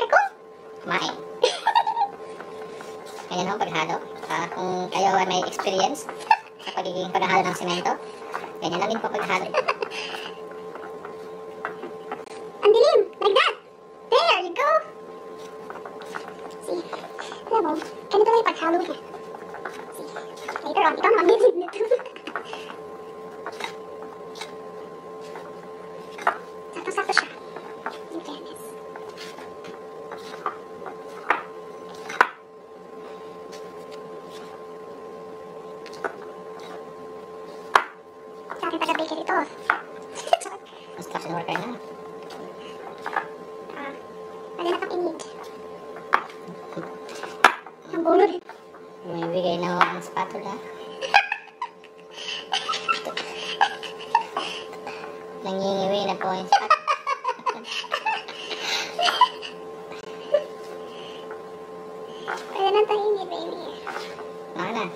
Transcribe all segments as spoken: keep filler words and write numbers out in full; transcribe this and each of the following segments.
kong kumain. Ganyan ho, paghalo. Uh, kung kayo ay may experience sa pagiging paghalo ng semento, ganyan lang din po paghalo. Ang dilim! Like that! There you go! See? Alam mo, ganito lang yung paghalo niya. See? Later on, ikaw naman dilim nito. Sakto-sakto siya. In fairness. Sa ating taga-baker ito. Construction worker na. Ah, wala na itong inig. Ang bulod. May bigay na ako ng spatula. Nangingiwi na po yung spatula. Pwede na tayo ini, baby. Ano na?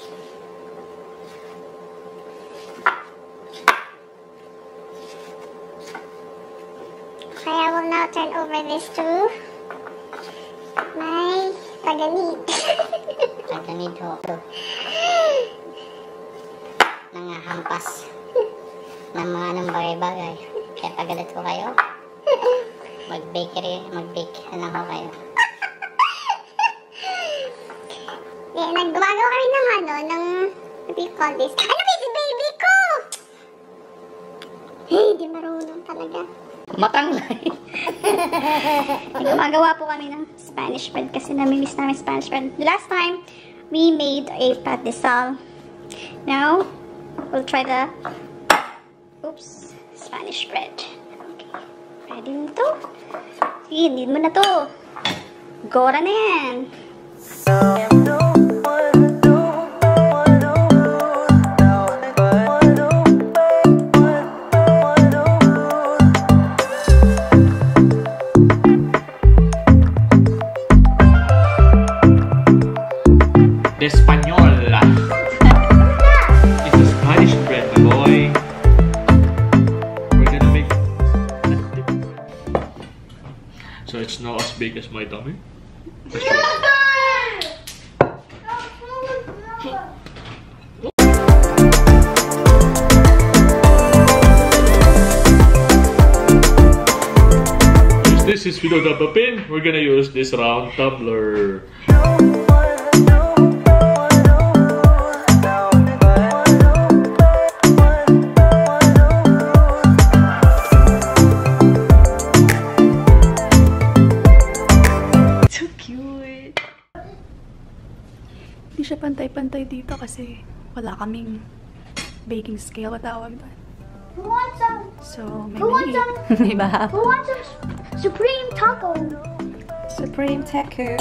Okay, I will now turn over this to my taganid. Taganid ho. Nangahampas ng mga anong bagay-bagay. Kaya pagalit ko kayo, mag-bakery, mag-bake na lang ho kayo. Yeah, naggumagawa kami ng ano, ng, what do you call this? Ano ba si baby ko? Hey, di marunong talaga. Matanglay. Gumagawa po kami ng Spanish bread kasi namimiss namin Spanish bread. The last time, we made a patisal. Now, we'll try the, oops, Spanish bread. Okay. Ready na to? Sige, need mo na to. Gora na yan. Español. It's a Spanish bread, my boy. We're gonna make so it's not as big as my tummy. This is without the pin. We're gonna use this round tumbler. Hindi siya pantay-pantay dito kasi wala kaming baking scale. What tawag doon? Who wants some? So, may Who wants some? May baha. Who wants some Supreme Taco? Supreme Taco.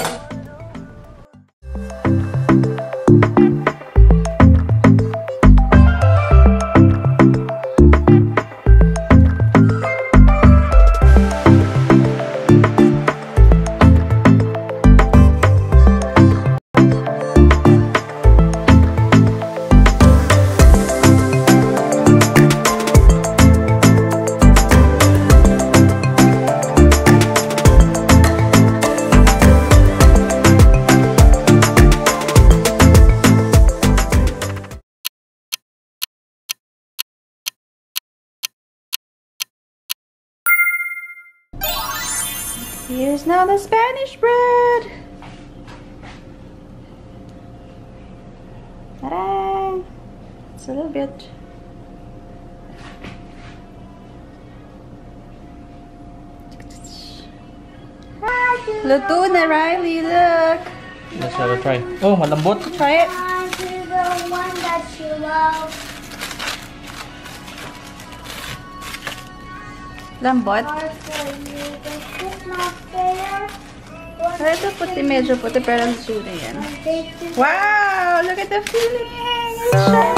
Here's now the Spanish bread. Ta-da! It's a little bit. Luto na, Riley. Look. Let's have a try. Oh, malambot. Try it. The one that you love. Lambot. Or ito puti, medyo puti, pero luto na yan. Wow! Look at the filling! It's shiny!